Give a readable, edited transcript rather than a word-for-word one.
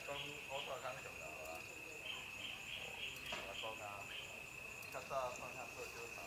讲乌大港上头啊，我讲啊，较早放较做少少。